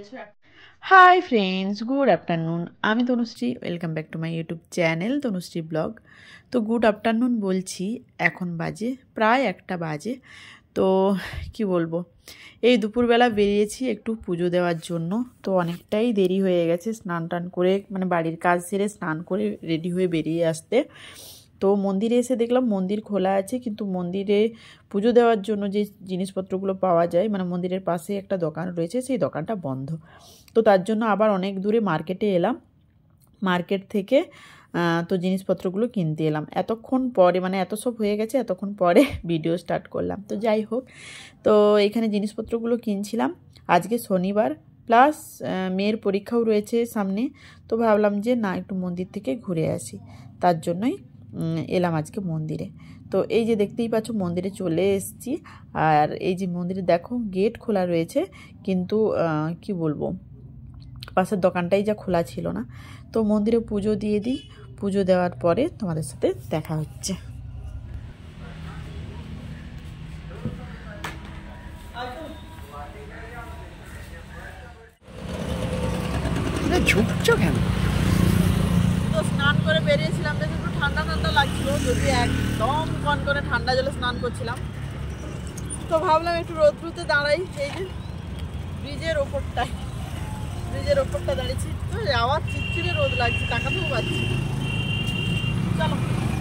Hi friends, good afternoon. আমি Tanushree, welcome back to my YouTube channel Tanushree blog. তো good afternoon বলছি, এখন বাজে প্রায় 1টা বাজে। তো কি বলবো, এই দুপুরবেলা বেরিয়েছি একটু পুজো দেওয়ার জন্য। তো অনেকটাই দেরি হয়ে গেছে স্নান টান করে, মানে বাড়ির কাজ সেরে স্নান করে রেডি হয়ে বেরিয়ে আসতে। তো মন্দিরে এসে দেখলাম মন্দির খোলা আছে, কিন্তু মন্দিরে পুজো দেওয়ার জন্য যে জিনিসপত্রগুলো পাওয়া যায়, মানে মন্দিরের পাশে একটা দোকান রয়েছে, সেই দোকানটা বন্ধ। তো তার জন্য আবার অনেক দূরে মার্কেটে এলাম। মার্কেট থেকে তো জিনিসপত্রগুলো কিনতে এলাম এতক্ষণ পরে, মানে এত সব হয়ে গেছে, এতক্ষণ পরে ভিডিও স্টার্ট করলাম। তো যাই হোক, তো এখানে জিনিসপত্রগুলো কিনছিলাম। আজকে শনিবার, প্লাস মেয়ের পরীক্ষাও রয়েছে সামনে। তো ভাবলাম যে না, একটু মন্দির থেকে ঘুরে আসি, তার জন্যই এলাম আজকে মন্দিরে। তো এই যে দেখতেই পাচ্ছ, মন্দিরে চলে এসেছি। আর এই যে মন্দিরে দেখো গেট খোলা রয়েছে, কিন্তু কি বলবো, পাশের দোকানটাই যা খোলা ছিল না। তো মন্দিরে পুজো দিয়ে দিই, পুজো দেওয়ার পরে তোমাদের সাথে দেখা হচ্ছে। ঝুঁকছো কেন? তো স্নান করে বেরিয়েছিলাম, বেশ একটু ঠান্ডা ঠান্ডা লাগছিল, যদি একদম কন করে ঠান্ডা জলে স্নান করছিলাম। তো ভাবলাম একটু রোদ্রুতে দাঁড়াই। এই যে ব্রিজের ওপরটা দাঁড়িয়েছি, তো আবার চিটচিটে রোদ লাগছে, তাকাতেও পাচ্ছি। চলো।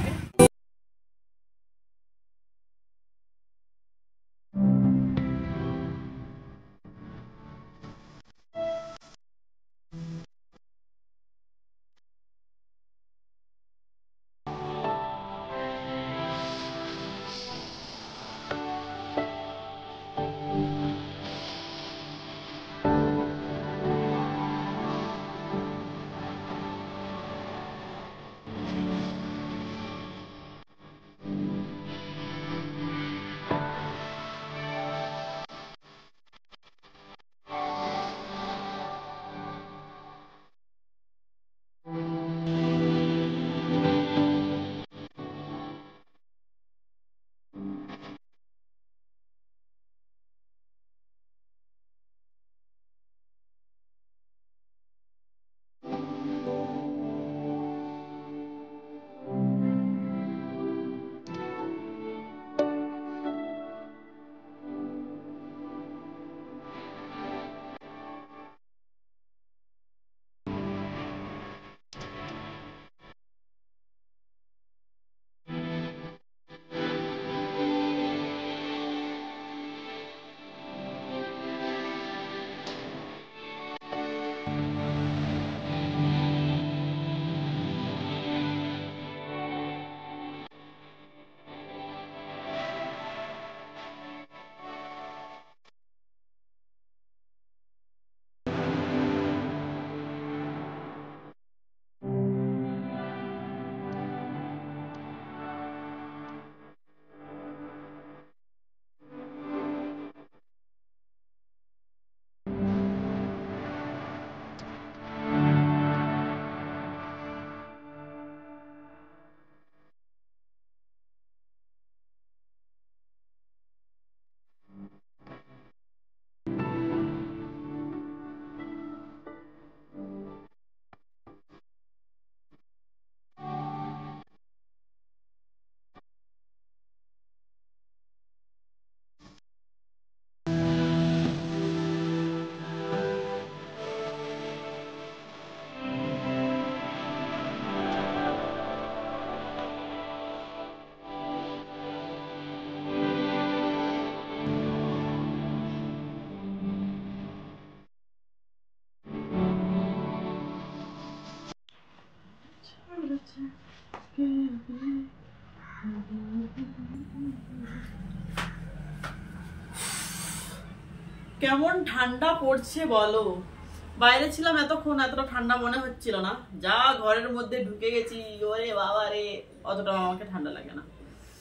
কেমন ঠান্ডা পড়ছে বলো। বাইরে ছিলাম এতক্ষণ, এতটা ঠান্ডা মনে হচ্ছিল না, যা ঘরের মধ্যে ঢুকে গেছি, ওরে বাবা রে, অতটা আমাকে ঠান্ডা লাগে না।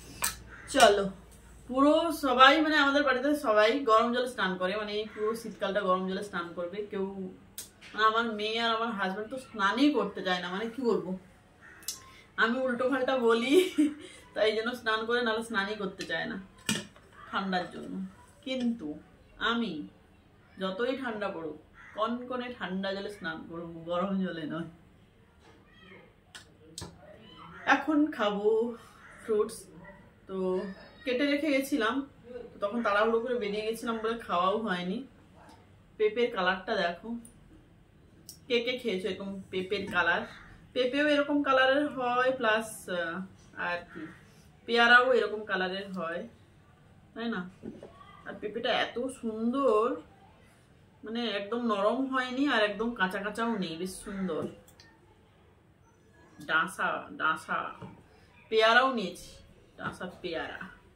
চলো, পুরো সবাই, মানে আমাদের বাড়িতে সবাই গরম জলে স্নান করে, মানে এই পুরো শীতকালটা গরম জলে স্নান করবে। কেউ, মানে আমার মেয়ে আর আমার হাজবেন্ড তো স্নানই করতে যায় না, মানে কি বলবো, আমি উল্টো পাল্টা বলি, তাই জন্য স্নান করে, নাহলে স্নানই করতে চায় না ঠান্ডার জন্য। কিন্তু আমি যতই ঠান্ডা পড়ুক, কনকনে ঠান্ডা জলে স্নান করবো, গরম জলে নয়। এখন খাবো ফ্রুটস। তো কেটে রেখে গেছিলাম, তখন তাড়াহুড়ো করে বেরিয়ে গেছিলাম বলে খাওয়াও হয়নি। পেঁপের কালারটা দেখো, কে কে খেয়েছো এরকম পেঁপের কালার? পেঁপেও এরকম কালারের হয়, প্লাস আর কি পেয়ারাও এরকম কালারের হয়, তাই না? আর পেঁপেটা এত সুন্দর, মানে একদম নরম হয়নি আর একদম কাঁচা কাঁচাও নেই, বেশ সুন্দর ডাঁসা ডাঁসা। পেয়ারাও নিয়েছি, ডাঁসা পেয়ারা।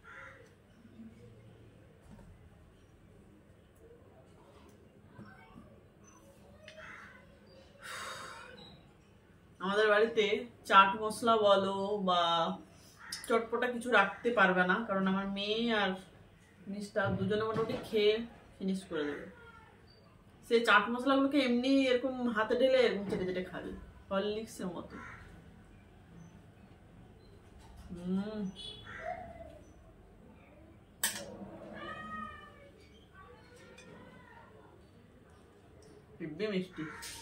আমাদের বাড়িতে চাট মশলা বলো বা চটপটা কিছু রাখতে পারবে না, কারণ আমার মেয়ে আর মিস্টার দুজনে মোটামুটি খেয়ে ফিনিশ করে দেবে। সে চাট মশলাগুলোকে এমনি এরকম হাতে ঢেলে এরকম চেটে চেটে খাবে, হরলিক্সের মতো। হেব্বি মিষ্টি।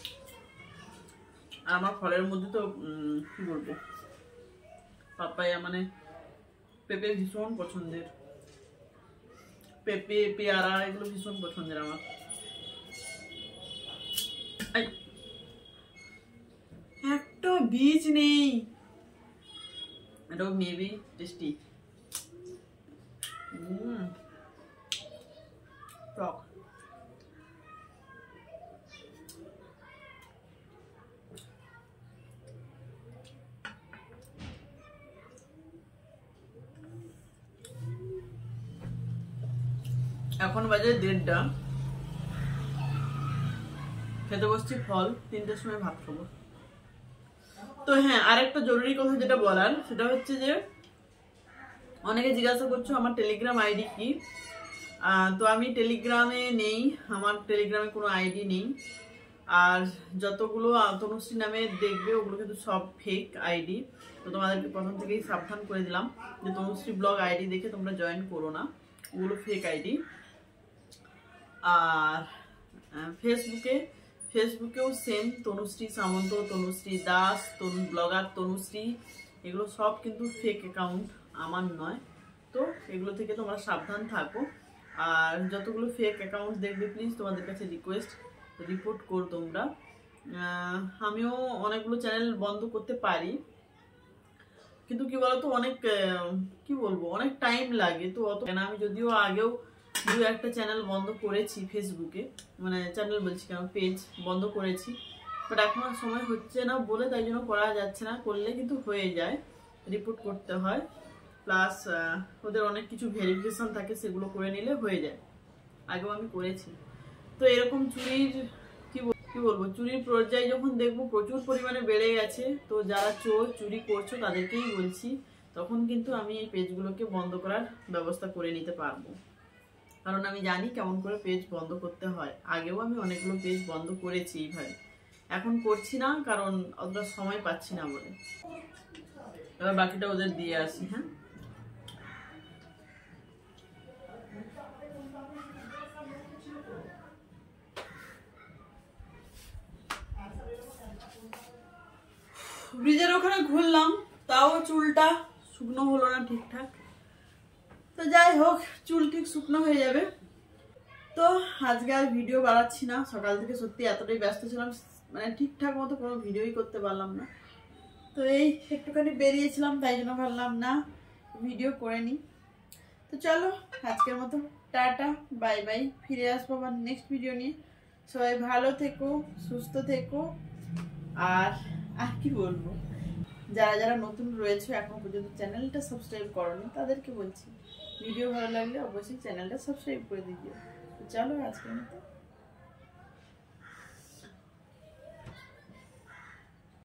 আর আমার ফলের মধ্যে তো কি বলবো, পাপায়া মানে পেঁপে ভীষণ পছন্দের, পেঁপে পেয়ারা এগুলো ভীষণ পছন্দের আমার। একটা বীজ নেই, এটাও মেবি টেস্টি। টক। এখন বাজে 1:30, খেতে বসছি ফল, 3টের সময় ভাত খাবো। তো হ্যাঁ, আরেকটা জরুরি কথা যেটা বলার, সেটা হচ্ছে যে অনেকে জিজ্ঞাসা করছো আমার টেলিগ্রাম আইডি কি। তো আমি টেলিগ্রামে নেই, আমার টেলিগ্রামে কোনো আইডি নেই। আর যতগুলো তনুশ্রী নামে দেখবে ওগুলো কিন্তু সব ফেক আইডি। তো তোমাদেরকে প্রথম থেকেই সাবধান করে দিলাম যে তনুশ্রী ব্লগ আইডি দেখে তোমরা জয়েন করো না, ওগুলো ফেক আইডি। আর ফেসবুকেও সেম, তনুশ্রী সামন্ত, তনুশ্রী দাস, ব্লগার তনুশ্রী, এগুলো সব কিন্তু ফেক অ্যাকাউন্ট, আমার নয়। তো এগুলো থেকে তোমরা সাবধান থাকো। আর যতগুলো ফেক অ্যাকাউন্ট দেখবে প্লিজ তোমাদের কাছে রিকোয়েস্ট, রিপোর্ট করো তোমরা। আমিও অনেকগুলো চ্যানেল বন্ধ করতে পারি, কিন্তু কি বলতো অনেক কি বলবো অনেক টাইম লাগে। তো অত কেন, আমি যদিও আগেও 2-1টা চ্যানেল বন্ধ করেছি ফেসবুকে, মানে চ্যানেল বলছি কেন, পেজ বন্ধ করেছি, বাট এখন আর সময় হচ্ছে না বলে তাই জন্য করা যাচ্ছে না। করলে কিন্তু হয়ে যায়, রিপোর্ট করতে হয়, প্লাস ওদের অনেক কিছু ভেরিফিকেশন থাকে, সেগুলো করে নিলে হয়ে যায়। আগেও আমি করেছি। তো এরকম চুরির কি বলবো চুরির পর্যায়ে যখন দেখবো প্রচুর পরিমাণে বেড়ে গেছে, তো যারা চোর চুরি করছো তাদেরকেই বলছি, তখন কিন্তু আমি এই পেজগুলোকে বন্ধ করার ব্যবস্থা করে নিতে পারবো, কারণ আমি জানি কেমন করে পেজ বন্ধ করতে হয়। আগেও আমি অনেকগুলো পেজ বন্ধ করেছি এইভাবে, এখন করছি না কারণ অতটা সময় পাচ্ছি না বলে। এবার বাকিটা ওদের দিয়ে আসি। হ্যাঁ, ব্রিজের ওখানে ঘুরলাম, তাও চুলটা শুকনো হলো না ঠিকঠাক। তো যাই হোক, চুল ঠিক শুকনো হয়ে যাবে। তো আজকে আর ভিডিও বাড়াচ্ছি না, সকাল থেকে সত্যি এতটাই ব্যস্ত ছিলাম, মানে ঠিকঠাক মতো কোনো ভিডিওই করতে পারলাম না। তো এই একটুখানি বেরিয়েছিলাম, তাই জন্য ভাবলাম না ভিডিও করে নিই। তো চলো আজকের মতো টাটা, বাই বাই। ফিরে আসবো আবার নেক্সট ভিডিও নিয়ে। সবাই ভালো থেকো, সুস্থ থেকো। আর কি বলবো, যারা যারা নতুন রয়েছে এখন পর্যন্ত চ্যানেলটা সাবস্ক্রাইব করোনি তাদেরকে বলছি, ভিডিও ভালো লাগলে অবশ্যই চ্যানেলটা সাবস্ক্রাইব করে দিও। তো চলো আজকের মতো